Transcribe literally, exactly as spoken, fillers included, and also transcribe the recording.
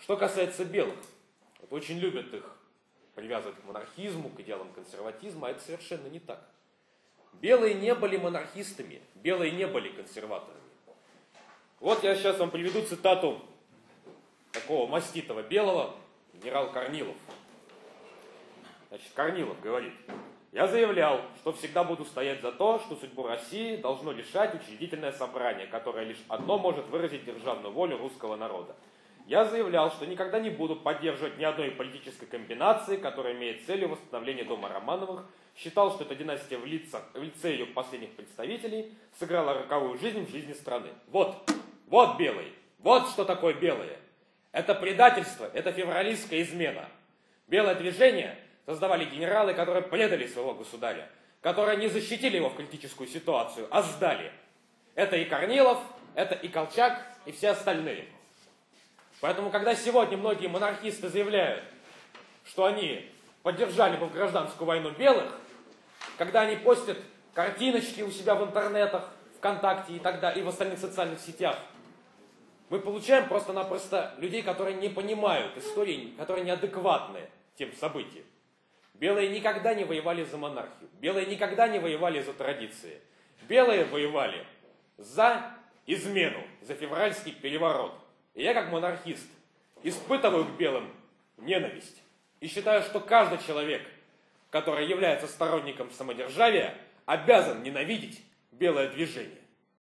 Что касается белых, вот очень любят их привязывать к монархизму, к идеалам консерватизма, а это совершенно не так. Белые не были монархистами, белые не были консерваторами. Вот я сейчас вам приведу цитату такого маститого белого, генерал Корнилов. Значит, Корнилов говорит: «Я заявлял, что всегда буду стоять за то, что судьбу России должно решать учредительное собрание, которое лишь одно может выразить державную волю русского народа. Я заявлял, что никогда не буду поддерживать ни одной политической комбинации, которая имеет целью восстановления дома Романовых. Считал, что эта династия в, лицах, в лице ее последних представителей сыграла роковую жизнь в жизни страны». Вот, вот белый, вот что такое белое. Это предательство, это февралистская измена. Белое движение создавали генералы, которые предали своего государя, которые не защитили его в критическую ситуацию, а сдали. Это и Корнилов, это и Колчак, и все остальные. Поэтому, когда сегодня многие монархисты заявляют, что они поддержали бы в гражданскую войну белых, когда они постят картиночки у себя в интернетах, ВКонтакте и так далее, и в остальных социальных сетях, мы получаем просто-напросто людей, которые не понимают истории, которые неадекватны тем событиям. Белые никогда не воевали за монархию, белые никогда не воевали за традиции. Белые воевали за измену, за февральский переворот. И я, как монархист, испытываю к белым ненависть. И считаю, что каждый человек, который является сторонником самодержавия, обязан ненавидеть белое движение.